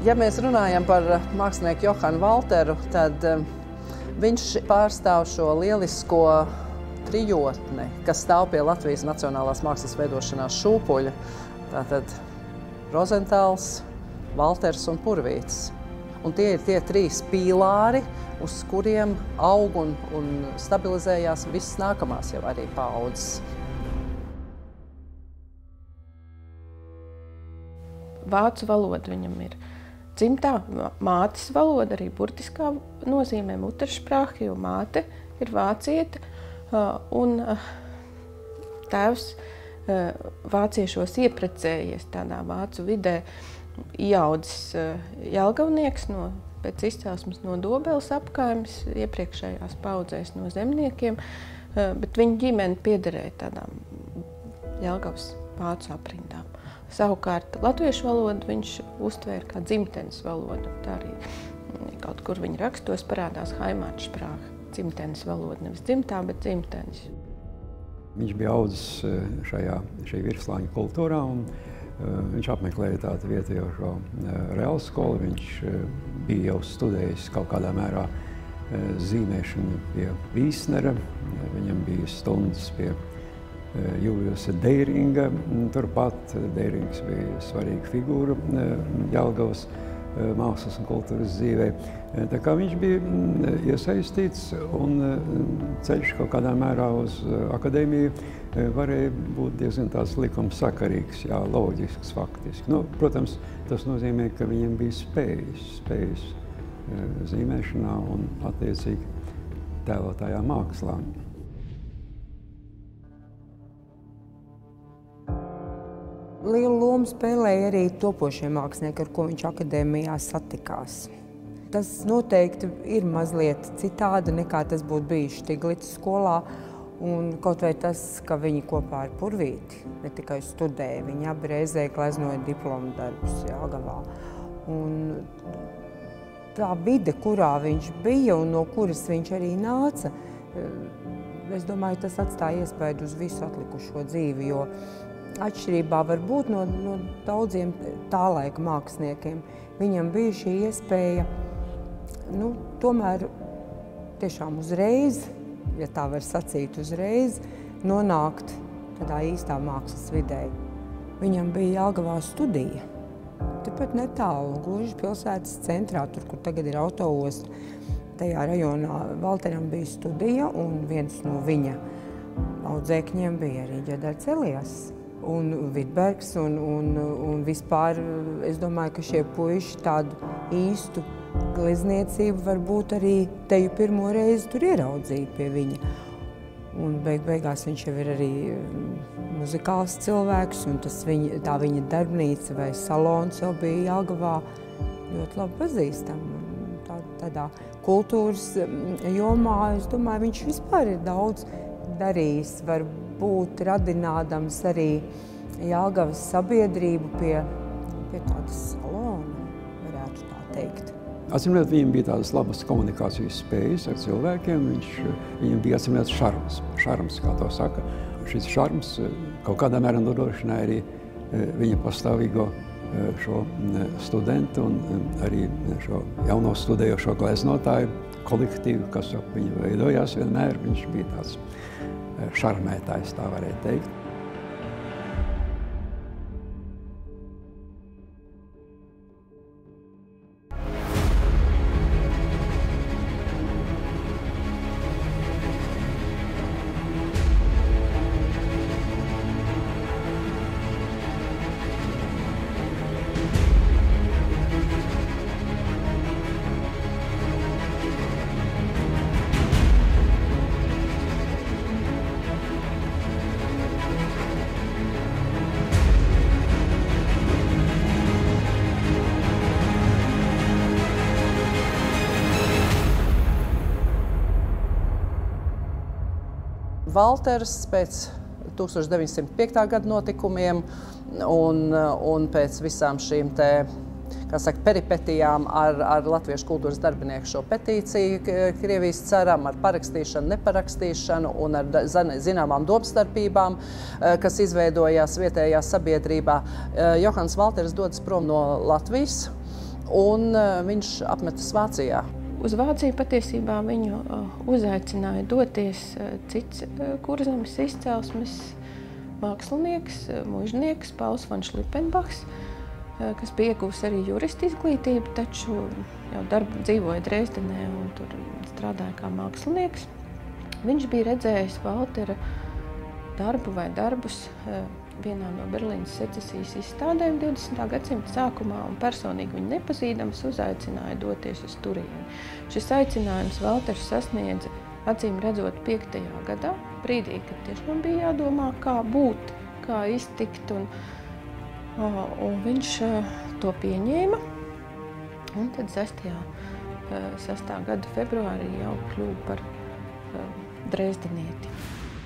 Ja mēs runājam par mākslinieku Johanu Valteru, tad viņš pārstāv šo lielisko trijotni, kas stāv pie Latvijas nacionālās mākslas veidošanās šūpuļa. Tātad Rozentāls, Valters un Purvītis. Un tie ir tie trīs pīlāri, uz kuriem aug un stabilizējās visas nākamās jau arī paaudzes. Vācu valoda viņam ir dzimtā, mātes valoda, arī burtiskā nozīmē Muttersprache, jo māte ir vāciete, un tēvs vāciešos ieprecējies tādā vācu vidē, ieaudzis jelgavnieks pēc izcelsmes no Dobeles apkaimes, iepriekšējās paudzēs no zemniekiem, bet viņa ģimene piederēja tādām Jelgavas vācu aprindām. Savukārt latviešu valodu viņš uztvēra kā dzimtenes valodu. Tā arī kaut kur viņa rakstos parādās Heimatsprache, dzimtenes valoda, nevis dzimtā, bet dzimtenes. Viņš bija audzis šī virslāņu kultūrā, un viņš apmeklēja tādu vietējošo reālu skolu. Viņš bija jau studējis kaut kādā mērā zīmēšanu pie Vīsnera. Viņam bija stundas pie Juliusa Deiringa. Turpat Deirings bija svarīga figūra Jelgavas mākslas un kultūras dzīvē. Tā kā viņš bija iesaistīts, un ceļš kaut kādā mērā uz akadēmiju varēja būt diezgan tāds likumsakarīgs, loģisks faktiski. Protams, tas nozīmē, ka viņam bija spējas zīmēšanā un attiecīgi tēlotājā mākslā. Lielu lomu spēlēja arī topošie mākslinieki, ar ko viņš akadēmijā satikās. Tas noteikti ir mazliet citādi, nekā tas būtu bijis Štiglica skolā. Un kaut vai tas, ka viņi kopā ar Purvīti ne tikai studēja, viņi abi reizē gleznoja diplomu darbus Jelgavā. Un tā vide, kurā viņš bija un no kuras viņš arī nāca, es domāju, tas atstāja iespaidu uz visu atlikušo dzīvi, jo atšķirībā varbūt no daudziem tā laika māksliniekiem, viņam bija šī iespēja, tomēr tiešām uzreiz, ja tā var sacīt uzreiz, nonākt tādā īstā mākslas vidē. Viņam bija Jelgavā studija, tepat netālu, gluži pilsētas centrā, tur, kur tagad ir autoosta. Tajā rajonā Valteram bija studija, un viens no viņa audzēkņiem bija arī Ģedards Elijas. Un Vidbergs, un vispār es domāju, ka šie puiši tādu īstu glezniecību varbūt arī teju pirmo reizi tur ieraudzīja pie viņa. Un beigās viņš jau ir arī muzikāls cilvēks, un tā viņa darbnīca vai salons jau bija Jelgavā ļoti labi pazīstama. Tādā kultūras jomā, es domāju, viņš vispār ir daudz darījis, varbūt radinādams arī Jelgavas sabiedrību pie tādas salona, varētu tā teikt. Atsimredzot, viņam bija tādas labas komunikācijas spējas ar cilvēkiem, viņam bija atsimredzot šarms, kā to saka. Šis šarms kaut kādā mērā nodrošināja arī viņa pastāvīgo šo studentu un arī šo jauno studējošo gleznotāju kolektīvu, kas ap viņu veidojās vienmēr. Viņš bija tāds šarmētājs, tā varētu teikt. Valters pēc 1905. Gada notikumiem un pēc visām šīm peripetijām ar latviešu kultūras darbinieku šo petīciju Krievijas caram, ar parakstīšanu, neparakstīšanu un ar zināmām domstarpībām, kas izveidojās vietējā sabiedrībā. Johans Valters dodas prom no Latvijas un viņš apmetas Vācijā. Uz Vāciju patiesībā viņu uzaicināja doties cits Kurzemes izcelsmes mākslinieks, mužnieks Pauls van Šlipenbachs, kas bija ieguvis arī jurista izglītību, taču jau dzīvoja Dresdenē un tur strādāja kā mākslinieks. Viņš bija redzējis Valtera darbu vai darbus vienā no Berlīnas secesijas izstādēm 20. gadsimta sākumā un personīgi viņu nepazīdams uzaicināja doties uz turieni. Šis aicinājums Valters sasniedza acīm redzot 5. gadā, brīdī, kad tiešām bija jādomā, kā būt, kā iztikt, un viņš to pieņēma. Un tad 6. gada februārī jau kļuva par drezdenieti.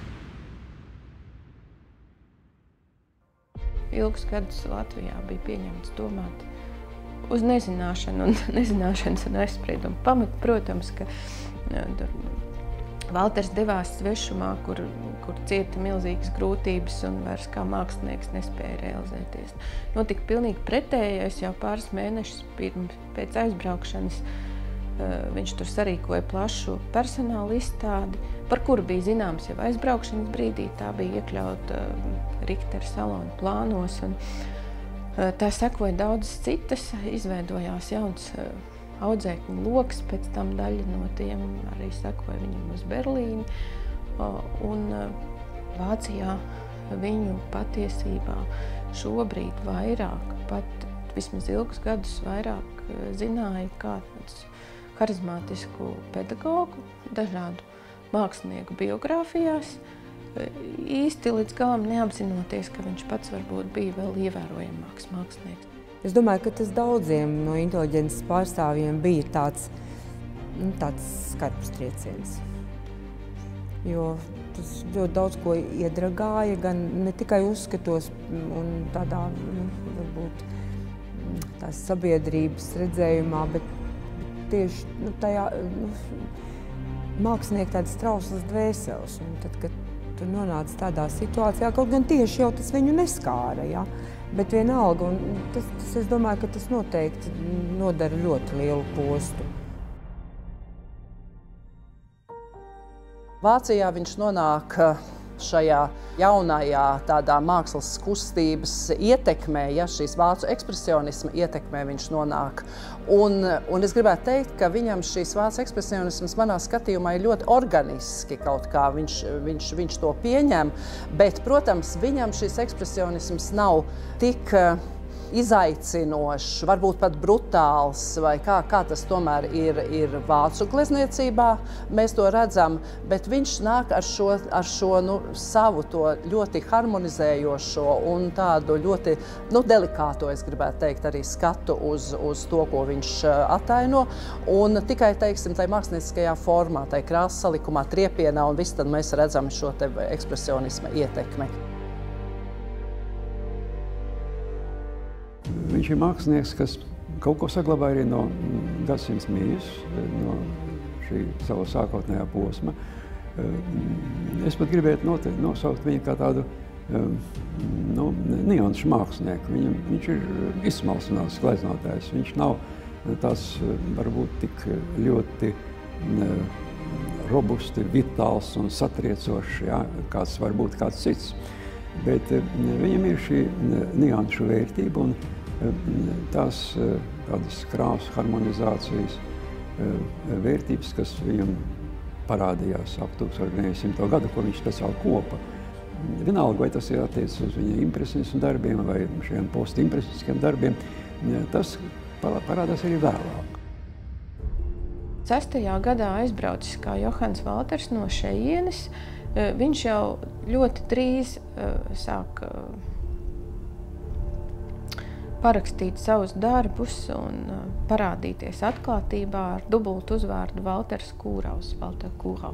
Ilgus gadus Latvijā bija pieņemts domāt uz nezināšanu un nezināšanas un aizspriedumu pamatu. Protams, ka Valters devās svešumā, kur cieta milzīgas grūtības un vairs kā mākslinieks nespēja realizēties. Notika pilnīgi pretējais jau pāris mēnešus pēc aizbraukšanas. Viņš tur sarīkoja plašu personāla izstādi, par kuru bija zināms jau aizbraukšanas brīdī. Tā bija iekļauta Richtera salona plānos, un tā sekoja daudzas citas. Izveidojās jauns audzēkņu loks, pēc tam daļa no tiem arī sekoja viņam uz Berlīni. Un Vācijā viņu patiesībā šobrīd vairāk, pat vismaz ilgus gadus vairāk zināja kā harizmātisku pedagogu, dažādu mākslinieku biogrāfijās, īsti līdz galam neapzinoties, ka viņš pats varbūt bija vēl ievērojamāks mākslinieks. Es domāju, ka tas daudziem no inteliģences pārstāvjiem bija tāds skarbs trieciens. Jo tas ļoti daudz ko iedragāja, gan ne tikai uzskatos un tādā, varbūt tās sabiedrības redzējumā, bet tieši tajā mākslinieka tādas trauslas dvēseles. Un tad, kad tu nonāc tādā situācijā, kaut gan tieši jau tas viņu neskāra, ja? Bet vienalga, un es domāju, ka tas noteikti nodara ļoti lielu postu. Vācijā viņš nonāk šajā jaunajā tādā mākslas kustības ietekmē, ja šīs vācu ekspresionisma ietekmē viņš nonāk. Un es gribētu teikt, ka viņam šīs vācu ekspresionisms manā skatījumā ir ļoti organiski kaut kā, viņš to pieņem, bet, protams, viņam šis ekspresionisms nav tik izaicinošs, varbūt pat brutāls, vai kā tas tomēr ir vācu glezniecībā, mēs to redzam, bet viņš nāk ar šo savu to ļoti harmonizējošo un tādu ļoti delikāto, es gribētu teikt, arī skatu uz to, ko viņš ataino, un tikai, teiksim, tai mākslinieckajā formā, tai krāsas salikumā, triepienā, un viss tad mēs redzam šo te ekspresionisma ietekmi. Viņš ir mākslinieks, kas kaut ko saglabāja arī no gadsimta mījas, no šī sava sākotnējā posma. Es pat gribētu nosaukt viņu kā tādu nianšu mākslinieku. Viņš ir izsmalcināts gleznotājs. Viņš nav tas varbūt tik ļoti robusti, vitāls un satriecošs, ja, kāds varbūt kāds cits. Bet viņam ir šī nianšu vērtība un tās tādas krāsu harmonizācijas vērtības, kas viņam parādījās ap 1900. gadu, ko viņš speciāli kopa. Vienalga, vai tas ir attiecas uz viņa impresionismu darbiem vai šiem postimpresionistiskiem darbiem, tas parādās arī vēlāk. 6. gadā aizbraucis kā Johans Valters no šejienes. Viņš jau ļoti drīz sāk parakstīt savus darbus un parādīties atklātībā ar dubultu uzvārdu Valters Kūraus, Walter Kūrau.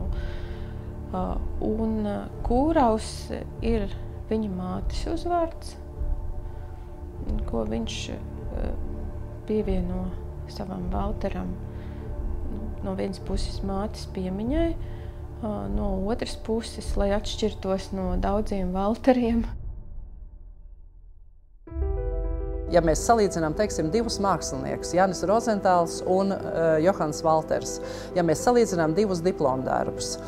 Un Kūraus ir viņa mātes uzvārds, ko viņš pievieno savam Valteram no vienas puses mātes piemiņai, no otras puses, lai atšķirtos no daudziem Valteriem. Ja mēs salīdzinām, teiksim, divus māksliniekus, Jānis Rozentāls un Johans Valters, ja mēs salīdzinām divus diplomdarbus,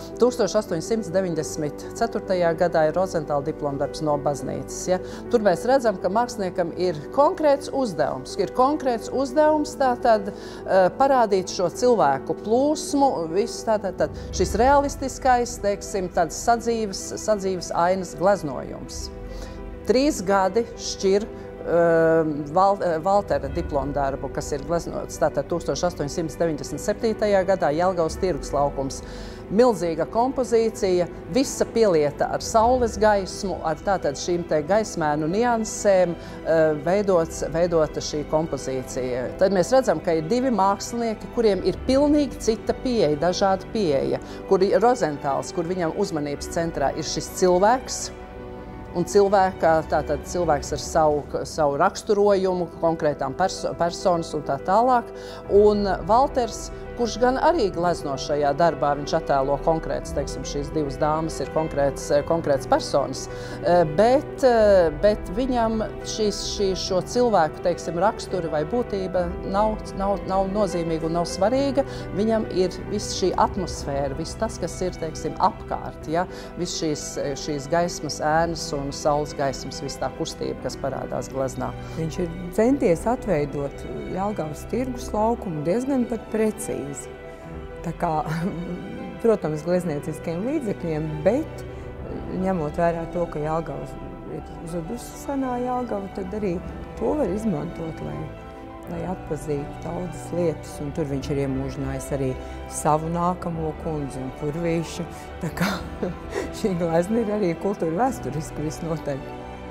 1894. gadā ir Rozentāla diplomdarbs no baznīcas. Ja? Tur mēs redzam, ka māksliniekam ir konkrēts uzdevums tātad parādīt šo cilvēku plūsmu, viss tātad šis realistiskais, teiksim, tāds sadzīves ainas gleznojums. 3 gadi šķir Valtera diplomdarbu, kas ir gleznots tātad 1897. gadā Jelgavas tirgus laukums. Milzīga kompozīcija, visa pielieta ar saules gaismu, ar tātad šīm te gaismēnu niansēm veidota šī kompozīcija. Tad mēs redzam, ka ir 2 mākslinieki, kuriem ir pilnīgi cita pieeja, dažāda pieeja, kur ir Rozentāls, kur viņam uzmanības centrā ir šis cilvēks, un cilvēks ar savu raksturojumu, konkrētām personas un tā tālāk. Un Valters, kurš gan arī glezno šajā darbā, viņš attēlo konkrēts, teiksim, šīs 2 dāmas ir konkrēts personas, bet viņam šo cilvēku, teiksim, raksturi vai būtība nav nozīmīga un nav svarīga. Viņam ir viss šī atmosfēra, viss tas, kas ir, teiksim, apkārt, ja? Viss šīs gaismas ēnas un saules gaismas, viss tā kustība, kas parādās gleznā. Viņš ir centies atveidot Jelgavas tirgus laukumu diezgan pat precīzi. Tā kā, protams, gleznieciskiem līdzekļiem, bet ņemot vērā to, ka Jelgava ir zudusi senā Jelgava, tad arī to var izmantot, lai atpazītu daudzas lietas. Un tur viņš ir iemūžinājis arī savu nākamo kundzi un Purvīšu. Tā kā šī glezna ir arī kultūra vēsturiski visnotaļ.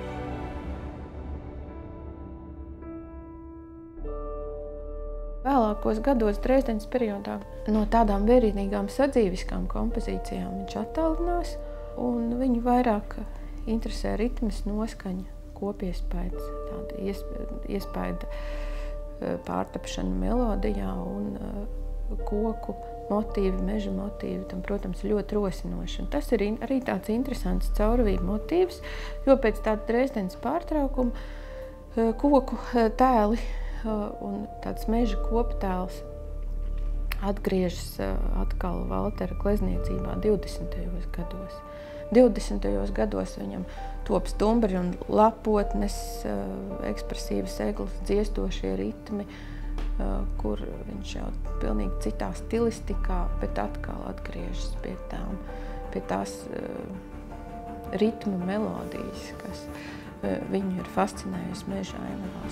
Vēlākos gados Dresdenes periodā no tādām vienīgām sadzīviskām kompozīcijām viņš attālinās, un viņu vairāk interesē ritmas, noskaņa, kopiespaids, tāda iespaida pārtapšana melodijā un koku motīvi, meža motīvi, tam, protams, ļoti rosinoši. Un tas ir arī tāds interesants caurvību motīvs, jo pēc tāda Dresdenes pārtraukuma koku tēli un tāds meža koptēls atgriežas atkal Valtera glezniecībā 20. gados. 20. gados viņam top stumbri un lapotnes, ekspresīvas eglas, dziestošie ritmi, kur viņš jau pilnīgi citā stilistikā, bet atkal atgriežas pie tās ritmu melodijas, kas viņu ir fascinējusi meža ainavās.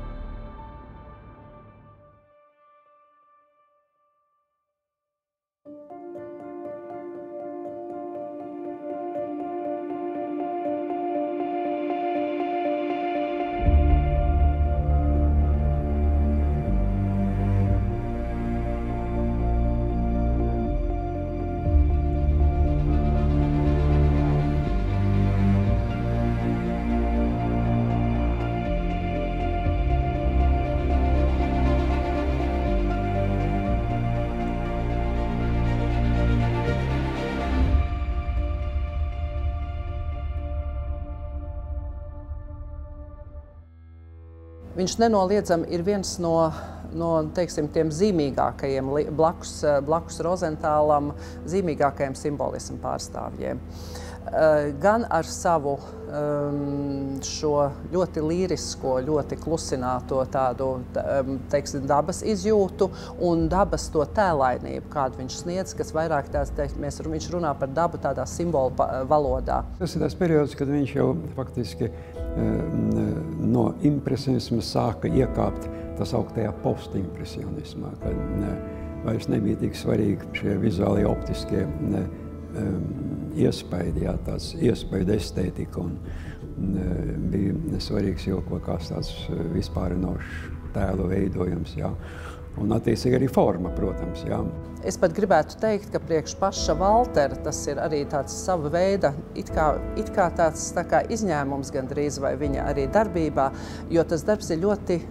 Viņš nenoliedzami ir viens no teiksim, tiem zīmīgākajiem blakus Rozentālam, zīmīgākajiem simbolismu pārstāvjiem. Gan ar savu šo ļoti līrisko, ļoti klusināto tādu, teiksim, dabas izjūtu un dabas to tēlainību, kādu viņš sniedz, kas vairāk viņš runā par dabu tādā simbolu valodā. Tas ir tas periods, kad viņš jau faktiski no impresionisma sāka iekāpt tas augtajā postimpresionismā, kad vairs nebija tik svarīgi šie vizuālie optiskie iespaidi, jā, tāds iespaidu estētika, un bija svarīgs jau kaut kāds tāds vispārinošs tēlu veidojums, jā. Un attiecīgi arī forma, protams, jā. Es pat gribētu teikt, ka priekš paša Valtera tas ir arī tāds sava veida, it kā tāds tā kā izņēmums gandrīz vai viņa arī darbībā, jo tas darbs ir ļoti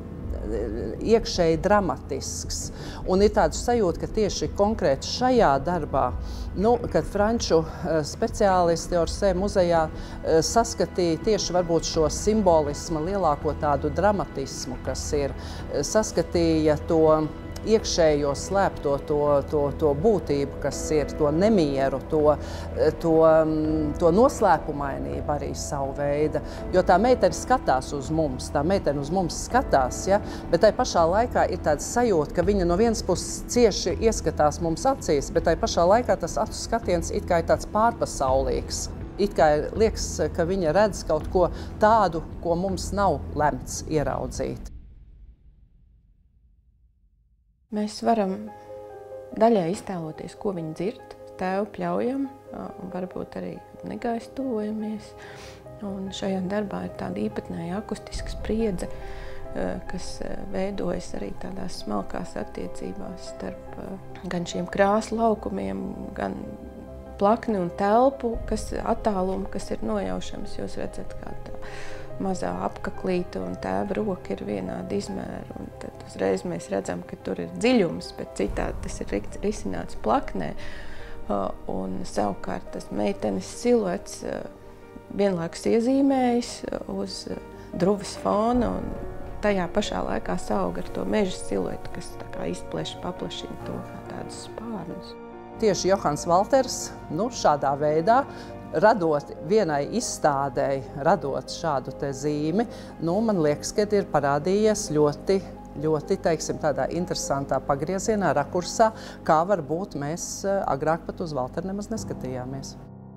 iekšēji dramatisks. Un ir tāds sajūta, ka tieši konkrēti šajā darbā, kad franču speciālisti Orsē muzejā saskatīja tieši varbūt šo simbolismu, lielāko tādu dramatismu, kas ir, saskatīja to iekšējo slēpto to būtību, kas ir, to nemieru, to noslēpumainību arī savu veidu. Jo tā meitene skatās uz mums, skatās, ja? Bet tai pašā laikā ir tāds sajūta, ka viņa no vienas puses cieši ieskatās mums acīs, bet tai pašā laikā tas acu skatiens it kā ir tāds pārpasaulīgs. It kā liekas, ka viņa redz kaut ko tādu, ko mums nav lemts ieraudzīt. Mēs varam daļai iztēloties, ko viņi dzird, tēvu pļaujam, un varbūt arī negaisu tuvojamies. Un šajā darbā ir tāda īpatnēja akustiska spriedze, kas veidojas arī tādās smalkās attiecībās starp gan šiem krāsu laukumiem, gan plakni un telpu, attālumu, kas ir nojaušams. Jūs redzat, kā tā mazā apkaklīte un tēva roka ir vienādi izmēri. Un tad uzreiz mēs redzam, ka tur ir dziļums, bet citādi tas ir risināts plaknē. Un savukārt tas meitenes siluets vienlaikus iezīmējas uz druves fona un tajā pašā laikā saug ar to meža siluetu, kas tā kā izpleš, paplašina to kā tādus spārnus. Tieši Johans Valters šādā veidā, radot vienai izstādēji, radot šādu te zīmi, man liekas, ka ir parādījies ļoti, teiksim, tādā interesantā pagriezienā, rakursā, kā varbūt mēs agrāk pat uz Valteru nemaz neskatījāmies.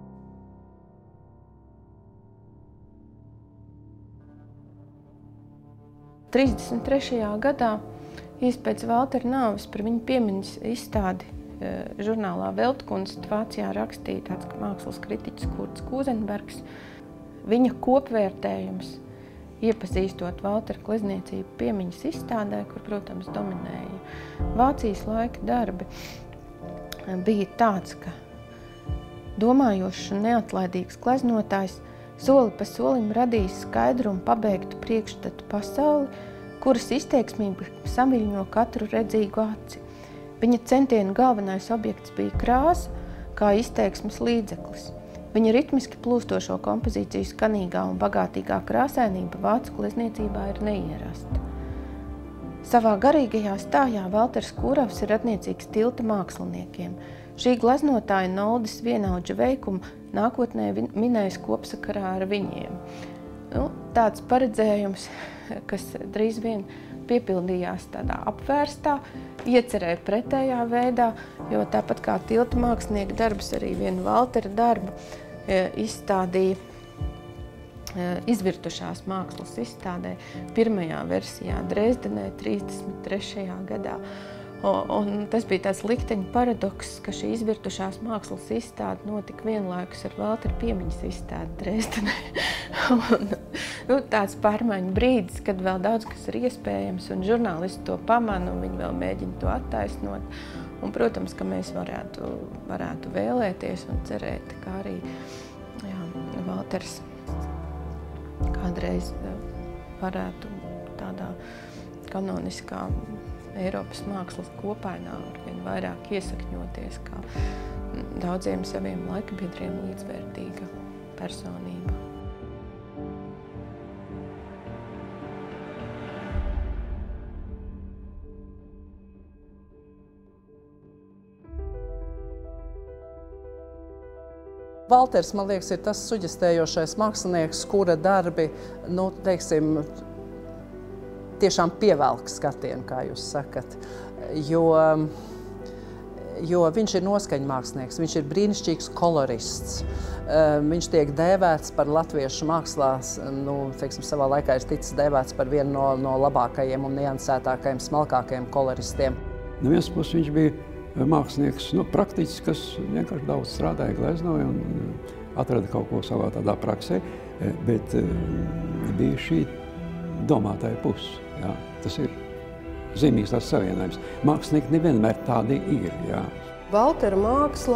gadā, īsti pēc Valtera nāves, par viņu piemiņas izstādi žurnālā Weltkunst Vācijā rakstīja tāds mākslas kritiķis Kurts Kūzenbergs. Viņa kopvērtējums, iepazīstot Valtera glezniecību piemiņas izstādē, kur, protams, dominēja Vācijas laika darbi, bija tāds, ka domājošs un neatlaidīgs gleznotājs soli pa solim radījis skaidru un pabeigtu priekšstatu pasauli, kuras izteiksmība saviļņo katru redzīgu aci. Viņa centienu galvenais objekts bija krāsa, kā izteiksmes līdzeklis. Viņa ritmiski plūstošo kompozīciju skanīgā un bagātīgā krāsainība vācu glezniecībā ir neierasta. Savā garīgajā stājā Valters Kuravs ir radniecīgs tilta māksliniekiem. Šī gleznotāja Noldis vienaudža veikumu nākotnē minējas kopsakarā ar viņiem. Tāds paredzējums, kas drīz vien piepildījās tādā apvērstā, iecerēja pretējā veidā, jo tāpat kā tilta mākslinieka darbs, arī vienu Valtera darbu izstādīja izvirtušās mākslas izstādē pirmajā versijā Dresdenē 33. gadā. Un tas bija tāds likteņa paradoks, ka šī izvirtušās mākslas izstāde notika vienlaikus ar Valtera piemiņas izstādi Dresdenē. Tāds pārmaiņu brīdis, kad vēl daudz kas ir iespējams, un žurnālisti to pamana, un viņi vēl mēģina to attaisnot. Un, protams, ka mēs varētu vēlēties un cerēt, ka arī Valters kādreiz varētu tādā kanoniskā Eiropas mākslas kopainā arvien vairāk iesakņoties kā daudziem saviem laikabiedriem līdzvērtīga personība. Valters, man liekas, ir tas suģestējošais mākslinieks, kura darbi, teiksim, tiešām pievelk skatienu, kā jūs sakat, jo viņš ir noskaņu mākslinieks, viņš ir brīnišķīgs kolorists. Viņš tiek dēvēts par latviešu mākslās, teiksim, savā laikā ir ticis dēvēts par vienu no labākajiem un niansētākajiem, smalkākajiem koloristiem. No vienas puses viņš bija mākslinieks, praktiski, kas vienkārši daudz strādāja, gleznoja un atrada kaut ko savā tādā praksē, bet bija šī domātāja puses. Jā. Tas ir zīmīgs tās savienojums. Mākslinieki nevienmēr tādi ir. Jā. Valtera māksla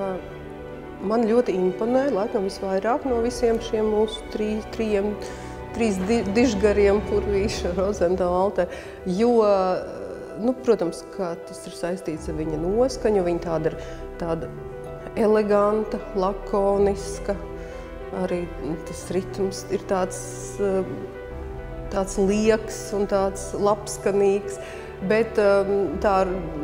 man ļoti imponē, laikam visvairāk no visiem šiem mūsu trīs dižgariem purvīša Rozentāla Altē, jo, protams, ka tas ir saistīts ar viņa noskaņu, viņa tāda eleganta, lakoniska, arī tas ritms ir tāds lieks un tāds labskanīgs, bet tā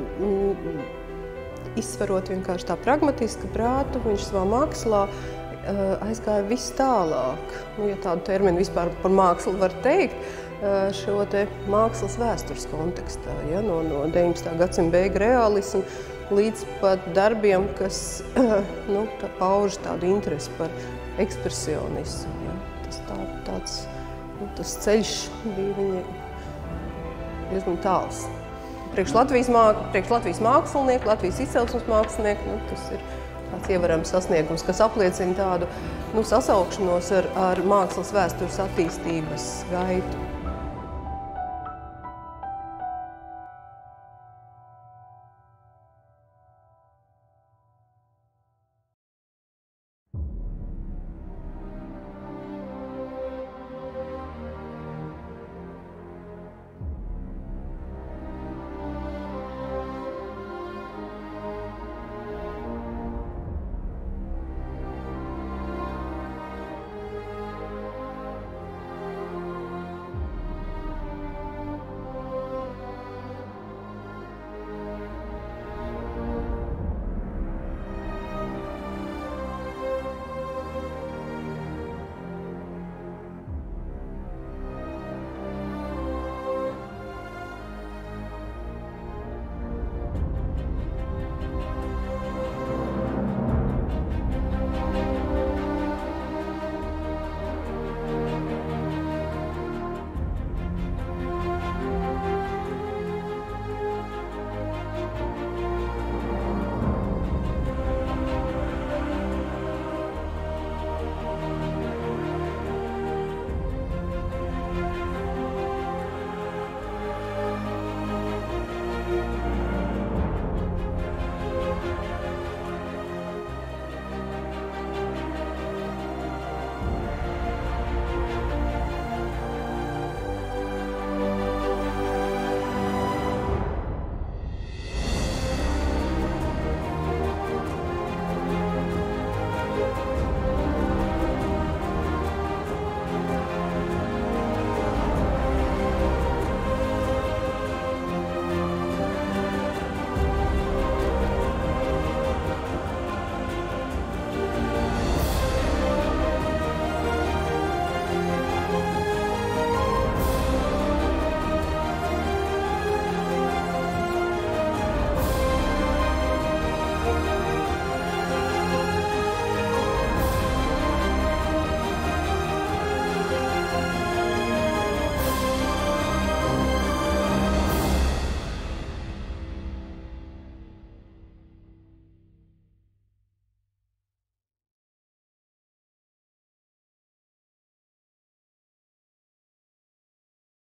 izsverot vienkārši tā pragmatiska prātu, viņš savā mākslā aizgāja vis tālāk. Ja tādu terminu vispār par mākslu var teikt, šo te mākslas vēstures kontekstā, ja, no 19. gadsimta beigu realismu līdz pat darbiem, kas pauž tādu interesi par ekspresionismu. Ja. Tas ceļš bija viņa diezgan tāls. Priekš Latvijas mākslinieku, Latvijas izcelsmes mākslinieku, tas ir tāds ievērams sasniegums, kas apliecina tādu sasaukšanos ar mākslas vēstures attīstības gaitu.